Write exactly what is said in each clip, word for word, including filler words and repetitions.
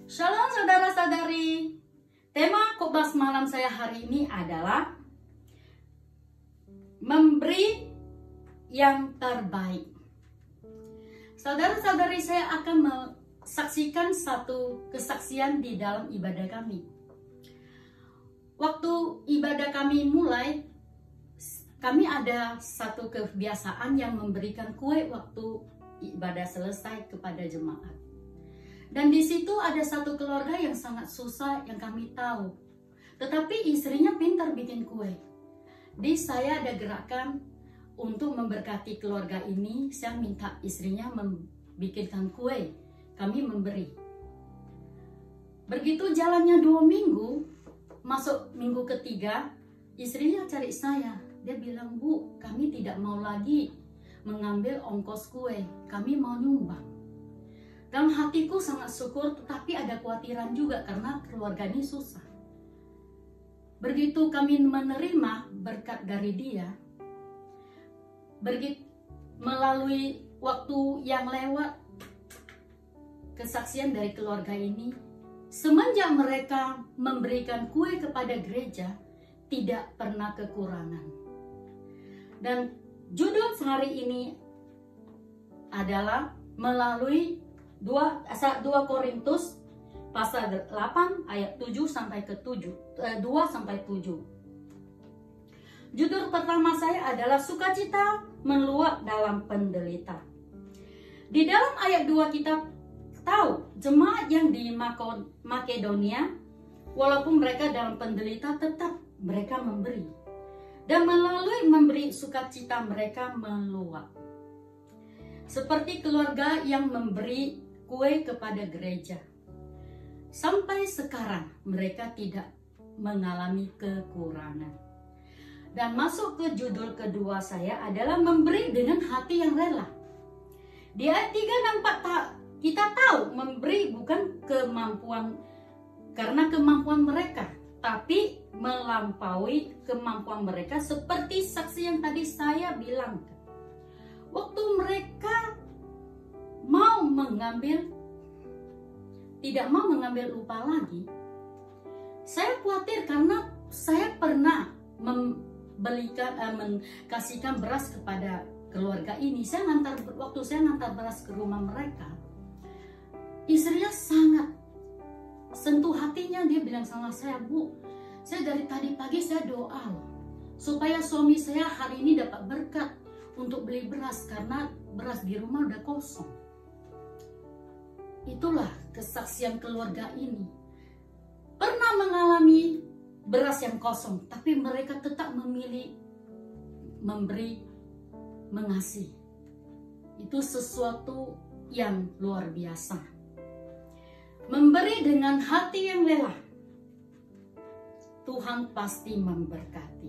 Shalom saudara-saudari. Tema khotbah malam saya hari ini adalah memberi yang terbaik. Saudara-saudari, saya akan menyaksikan satu kesaksian di dalam ibadah kami. Waktu ibadah kami mulai, kami ada satu kebiasaan yang memberikan kue waktu ibadah selesai kepada jemaat. Dan di situ ada satu keluarga yang sangat susah yang kami tahu. Tetapi istrinya pintar bikin kue. Di saya ada gerakan untuk memberkati keluarga ini. Saya minta istrinya membikinkan kue. Kami memberi. Begitu jalannya dua minggu, masuk minggu ketiga, istrinya cari saya. Dia bilang, "Bu, kami tidak mau lagi mengambil ongkos kue. Kami mau nyumbang." Dalam hatiku sangat syukur, tetapi ada kekhawatiran juga karena keluarga ini susah. Begitu kami menerima berkat dari dia, begitu melalui waktu yang lewat, kesaksian dari keluarga ini, semenjak mereka memberikan kue kepada gereja, tidak pernah kekurangan. Dan judul hari ini adalah melalui dua Korintus pasal delapan ayat tujuh sampai ke tujuh, dua sampai tujuh. Judul pertama saya adalah sukacita meluap dalam penderita. Di dalam ayat dua kita tahu jemaat yang di Makedonia, walaupun mereka dalam penderita, tetap mereka memberi. Dan melalui memberi, sukacita mereka meluap. Seperti keluarga yang memberi kue kepada gereja. Sampai sekarang mereka tidak mengalami kekurangan. Dan masuk ke judul kedua saya adalah memberi dengan hati yang rela. Di ayat tiga dan empat kita tahu memberi bukan kemampuan karena kemampuan mereka, tapi melampaui kemampuan mereka, seperti saksi yang tadi saya bilang. Waktu mereka mau mengambil, tidak mau mengambil upah lagi, saya khawatir karena saya pernah membelikan, eh, mengkasihkan beras kepada keluarga ini. Saya ngantar, waktu saya ngantar beras ke rumah mereka, istrinya sangat sentuh hatinya. Dia bilang sama saya, "Bu, saya dari tadi pagi saya doa supaya suami saya hari ini dapat berkat untuk beli beras karena beras di rumah udah kosong." Itulah kesaksian keluarga ini. Pernah mengalami beras yang kosong, tapi mereka tetap memilih memberi, mengasihi. Itu sesuatu yang luar biasa. Memberi dengan hati yang lelah, Tuhan pasti memberkati.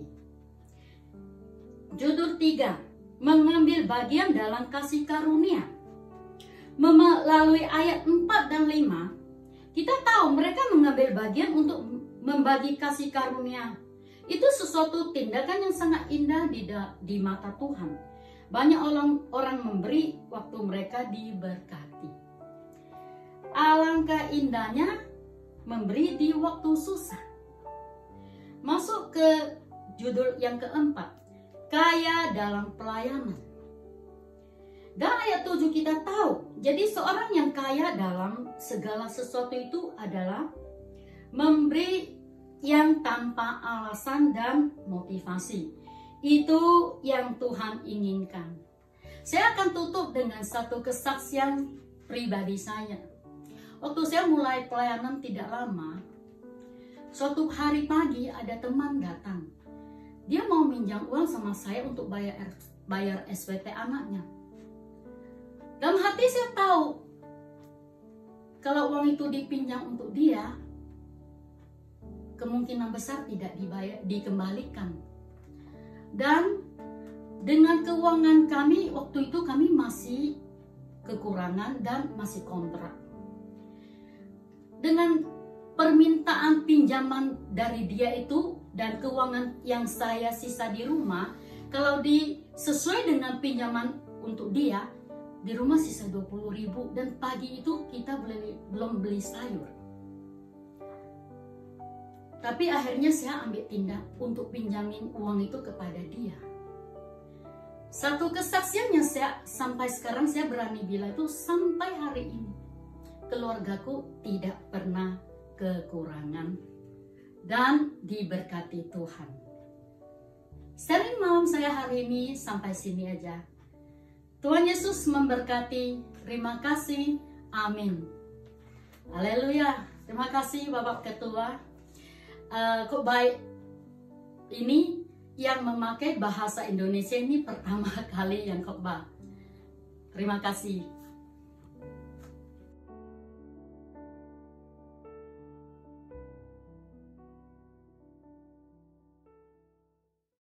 Judul tiga, mengambil bagian dalam kasih karunia. Melalui ayat empat dan lima, kita tahu mereka mengambil bagian untuk membagi kasih karunia. Itu sesuatu tindakan yang sangat indah di, di mata Tuhan. Banyak orang, orang memberi waktu mereka diberkati. Alangkah indahnya memberi di waktu susah. Masuk ke judul yang keempat, kaya dalam pelayanan. Dan ayat tujuh kita tahu, jadi seorang yang kaya dalam segala sesuatu itu adalah memberi yang tanpa alasan dan motivasi. Itu yang Tuhan inginkan. Saya akan tutup dengan satu kesaksian pribadi saya. Waktu saya mulai pelayanan tidak lama, suatu hari pagi ada teman datang. Dia mau minjam uang sama saya untuk bayar, bayar S P T anaknya. Dalam hati saya tahu, kalau uang itu dipinjam untuk dia, kemungkinan besar tidak dibayar, dikembalikan. Dan dengan keuangan kami, waktu itu kami masih kekurangan dan masih kontrak. Dengan permintaan pinjaman dari dia itu dan keuangan yang saya sisa di rumah, kalau disesuai dengan pinjaman untuk dia, di rumah sisa dua puluh ribu, dan pagi itu kita beli, belum beli sayur. Tapi akhirnya saya ambil tindak untuk pinjamin uang itu kepada dia. Satu kesaksian yang saya sampai sekarang saya berani bilang itu, sampai hari ini keluargaku tidak pernah kekurangan dan diberkati Tuhan. Sharing malam saya hari ini sampai sini aja. Tuhan Yesus memberkati. Terima kasih. Amin. Haleluya. Terima kasih Bapak Ketua. Uh, kok baik ini yang memakai bahasa Indonesia ini pertama kali yang khotbah. Terima kasih.